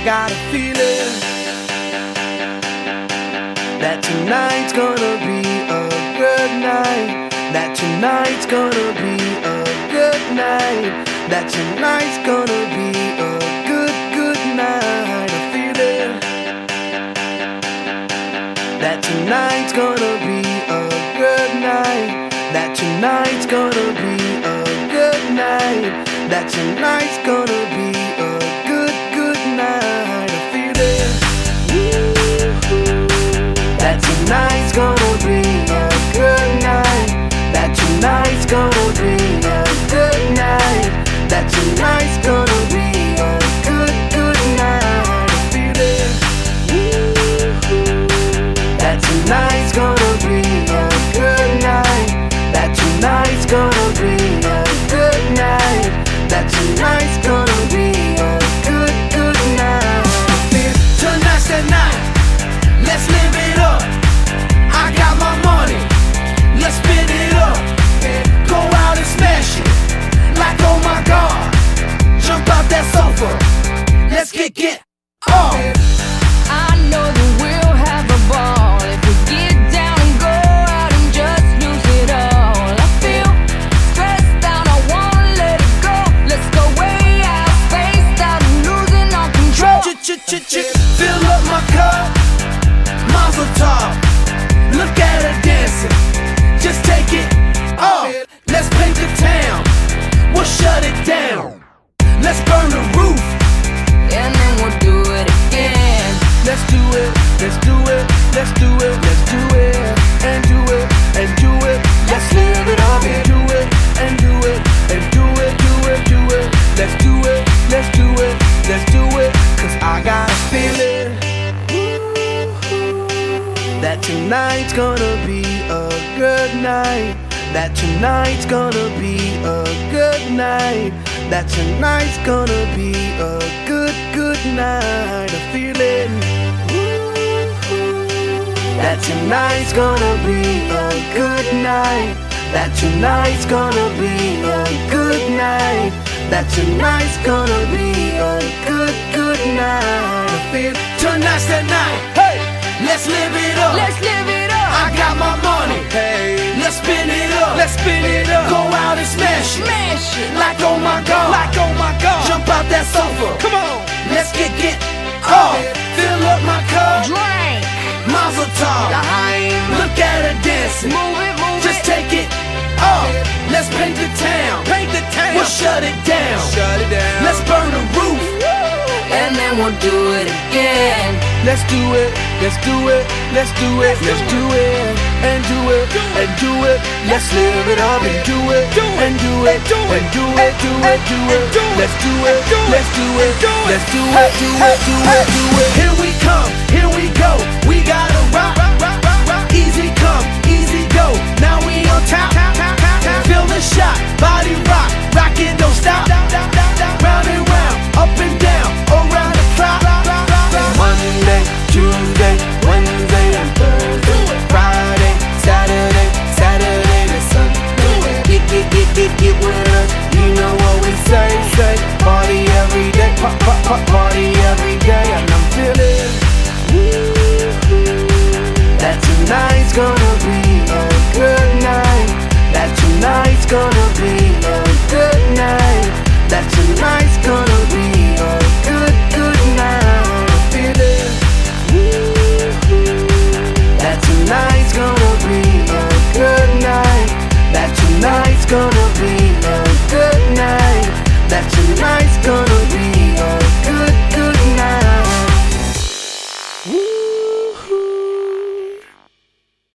got a feeling that tonight's gonna be a good night. That tonight's gonna be a good night. That tonight's gonna be a good night. A feeling that tonight's gonna be a good night. That tonight's gonna be a good night. That tonight's gonna be a good night. A feeling that tonight's gonna be a good night. That tonight's gonna be a good night. That tonight's gonna be a good night. A feeling that tonight's gonna be a good night. That tonight's gonna be a good night. That tonight's gonna be a good night. Tonight's the night, let's live it up. I got my money, let's spin it up. Go out and smash it, like oh my God. Jump out that sofa, let's get off. I know that we'll have a ball if we get down and go out and just lose it all. I feel stressed out, I wanna let it go. Let's go way out, spaced out and losing all control. Fill up my cup, mazel tov. Look at her dancing, just take it off. Let's paint the town, we'll shut it down. Let's burn the roof, And then we'll do it again. let's do it, let's do it, let's do it, let's do it, and do it, and do it. Let's live it up and do it, and do it, and do it, do it, do it. Let's do it, let's do it, let's do it. Cause I got a feeling that tonight's gonna be a good night. That tonight's gonna be a good night. That tonight's gonna be a good night. A feeling that tonight's gonna be a good night. That tonight's gonna be a good night. That tonight's gonna be a good night. I feel tonight's the night. Hey, let's live it up. Let's live it up. I got my money. Hey, let's spin it up. Let's spin it up. Go out and smash it. Smash it. Like oh my God. Like oh my God. Jump out that sofa. Come on. Let's get off. Fill up my cup. Drink. Mazel tov. Look at her dancing. Move it, move Just it. take it off. Let's paint the town. Paint the town. We'll shut it down. Shut it down. Let's burn the roof. And then we'll do it again. Let's do it. Let's do it. Let's do it. Let's do it. And do it. And do it. Let's live it up and do it. And do it. And do it. Do it. Do it. Let's do it. Let's do it. Let's do it. Do it. Do it. Do it.